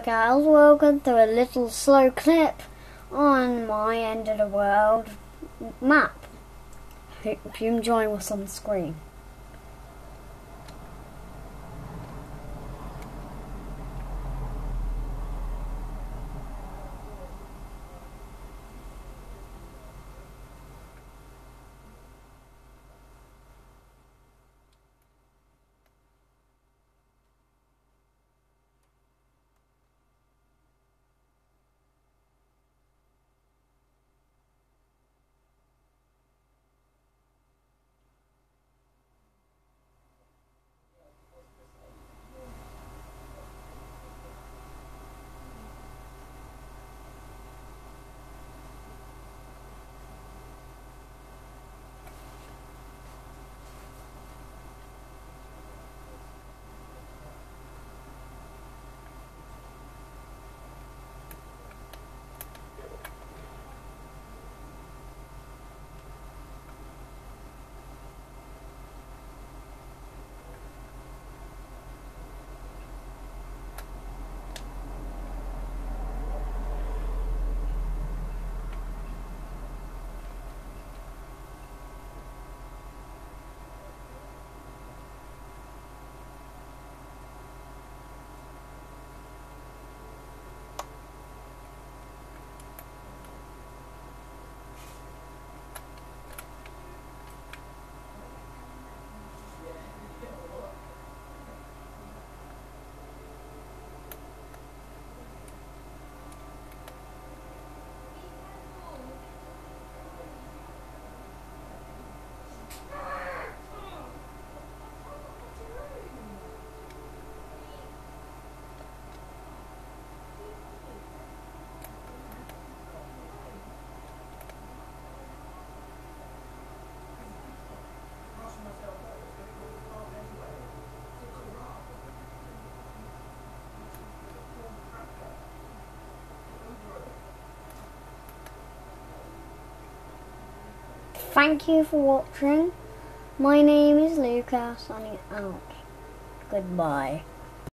guys, welcome to a little slow clip on my end of the world map. Hope you enjoy what's on the screen. Thank you for watching. My name is Lucas, signing out. Goodbye.